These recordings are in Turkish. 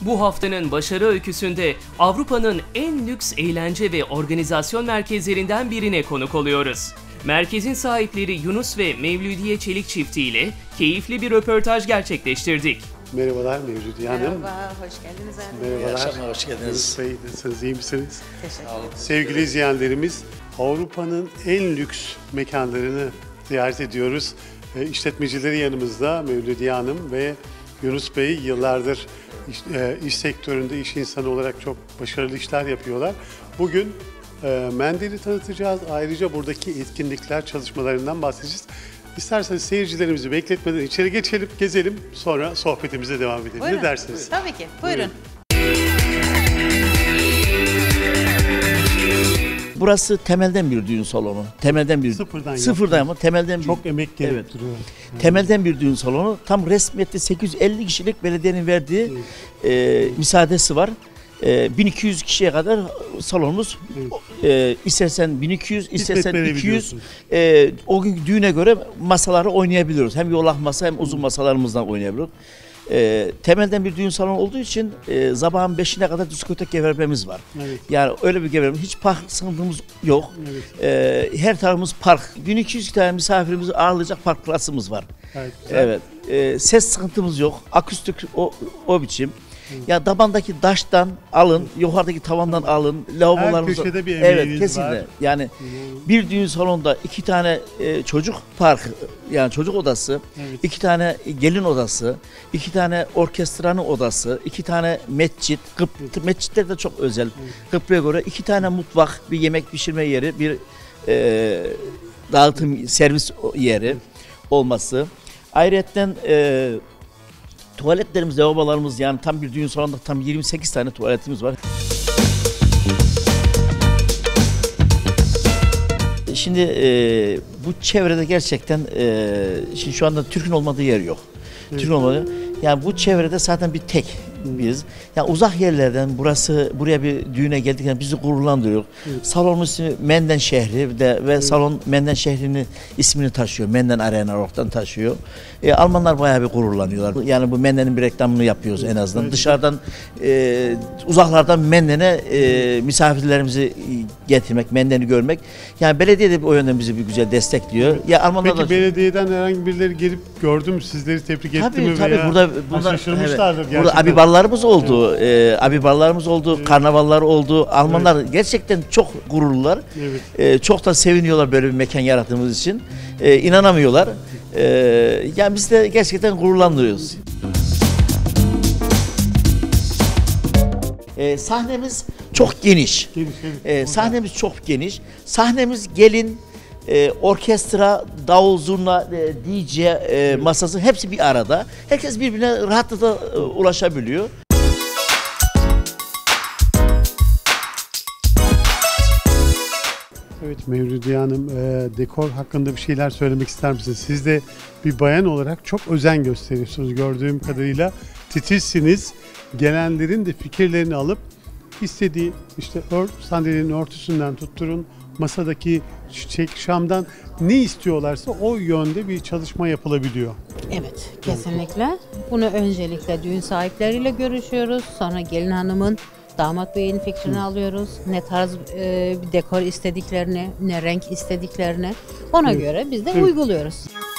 Bu haftanın başarı öyküsünde Avrupa'nın en lüks eğlence ve organizasyon merkezlerinden birine konuk oluyoruz. Merkezin sahipleri Yunus ve Mevlüdiye Çelik çifti ile keyifli bir röportaj gerçekleştirdik. Merhabalar Mevlüdiye Hanım. Merhaba, hoş geldiniz efendim. Merhabalar. Hoş geldiniz. Yunus Bey, nasılsınız, iyi misiniz? Teşekkür ederim. Sevgili izleyenlerimiz, Avrupa'nın en lüks mekanlarını ziyaret ediyoruz. İşletmecileri yanımızda Mevlüdiye Hanım ve Yunus Bey yıllardır iş sektöründe iş insanı olarak çok başarılı işler yapıyorlar. Bugün Mendel'i tanıtacağız. Ayrıca buradaki etkinlikler, çalışmalarından bahsedeceğiz. İsterseniz seyircilerimizi bekletmeden içeri geçelim, gezelim. Sonra sohbetimize devam edelim. Buyurun. Ne dersiniz? Tabii ki, buyurun. Burası temelden bir düğün salonu. Temelden bir Sıfırdan ama temelden bir. Çok emek gerektiriyor. Evet. Temelden bir düğün salonu. Tam resmiyette 850 kişilik belediyenin verdiği müsaadesi var. 1200 kişiye kadar salonumuz. İstersen 1200, istersen 200. O gün düğüne göre masaları oynayabiliyoruz. Hem yolak masa hem uzun masalarımızdan oynayabiliyoruz. Temelden bir düğün salonu olduğu için sabahın 5'ine kadar diskotek geverbemiz var. Evet. Yani öyle bir geverbemiz. Hiç park sınırımız yok. Evet. Her tarafımız park. 1200 tane misafirimizi ağırlayacak park klasımız var. Evet. Ses sıkıntımız yok. Akustik o biçim. Ya tabandaki taştan alın, yukarıdaki tavandan alın, lavabolarımızda. Her köşede bir emeğiniz evet, kesinlikle. var. Yani bir düğün salonunda 2 tane çocuk parkı, yani çocuk odası, Evet. 2 tane gelin odası, 2 tane orkestranın odası, 2 tane mescit, mescitler de çok özel. Kıbrıs'a göre 2 tane mutfak, bir yemek pişirme yeri, bir dağıtım servis yeri olması. Ayrıyeten tuvaletlerimiz, lavabolarımız, yani tam bir düğün salonunda tam 28 tane tuvaletimiz var. Şimdi bu çevrede gerçekten şimdi şu anda Türk'ün olmadığı yer yok. Evet. Türk'ün olmadığı. Yani bu çevrede zaten bir tek biz. Yani uzak yerlerden buraya bir düğüne geldikten bizi gururlandırıyor. Evet. Salonun ismi Menden şehri ve salon Menden şehrinin ismini taşıyor. Menden Arena Rock'tan taşıyor. Almanlar bayağı bir gururlanıyorlar. Yani bu Menden'in bir reklamını yapıyoruz en azından. Evet. Dışarıdan uzaklardan Menden'e misafirlerimizi getirmek, Menden'i görmek. Yani belediye de o yönden bizi bir güzel destekliyor. Evet. Ya Almanlar peki belediyeden herhangi birileri gelip gördü mü, sizleri tebrik etti mi? Tabii burada şaşırmışlardır gerçekten. Burada abiballarımız oldu. Abiballarımız oldu, karnavallar oldu. Almanlar gerçekten çok gururlular. Evet. Çok da seviniyorlar böyle bir mekan yarattığımız için. İnanamıyorlar. Yani biz de gerçekten gururlandırıyoruz. Sahnemiz çok geniş. Sahnemiz çok geniş. Sahnemiz gelin, orkestra, davul, zurna, DJ masası hepsi bir arada. Herkes birbirine rahatlıkla ulaşabiliyor. Evet Mevlüdiye Hanım, dekor hakkında bir şeyler söylemek ister misiniz? Siz de bir bayan olarak çok özen gösteriyorsunuz. Gördüğüm kadarıyla titizsiniz. Gelenlerin de fikirlerini alıp istediği işte sandalyenin örtüsünden tutturun, masadaki çiçek, şamdan ne istiyorlarsa o yönde bir çalışma yapılabiliyor. Evet, kesinlikle. Bunu öncelikle düğün sahipleriyle görüşüyoruz. Sonra gelin hanımın, damat beyin fikrini alıyoruz. Ne tarz bir dekor istediklerini, ne renk istediklerini. Ona göre biz de uyguluyoruz.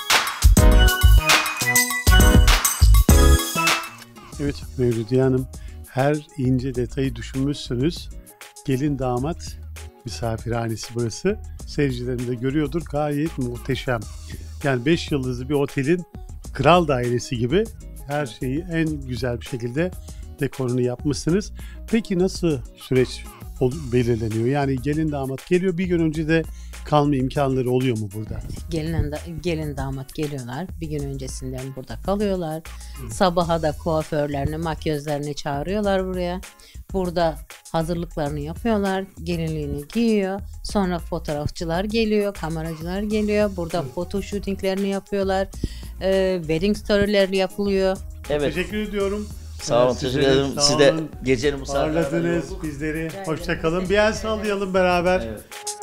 Evet Mevlüdiye Hanım, her ince detayı düşünmüşsünüz. Gelin damat misafirhanesi burası. Seyircilerim de görüyordur. Gayet muhteşem. Yani 5 yıldızlı bir otelin kral dairesi gibi her şeyi en güzel bir şekilde dekorunu yapmışsınız. Peki nasıl süreç belirleniyor? Yani gelin damat geliyor, bir gün önce de kalma imkanları oluyor mu burada? Gelin damat geliyorlar. Bir gün öncesinden burada kalıyorlar. Sabaha da kuaförlerini, makyözlerini çağırıyorlar buraya. Burada hazırlıklarını yapıyorlar. Gelinliğini giyiyor. Sonra fotoğrafçılar geliyor, kameracılar geliyor. Burada foto shootinglerini yapıyorlar. Wedding story'leri yapılıyor. Evet. Teşekkür ediyorum. Sağ olun, teşekkür ederim. Siz de gecenin ağırladınız bizleri. Hoşça kalın. Bir el sallayalım beraber. Evet.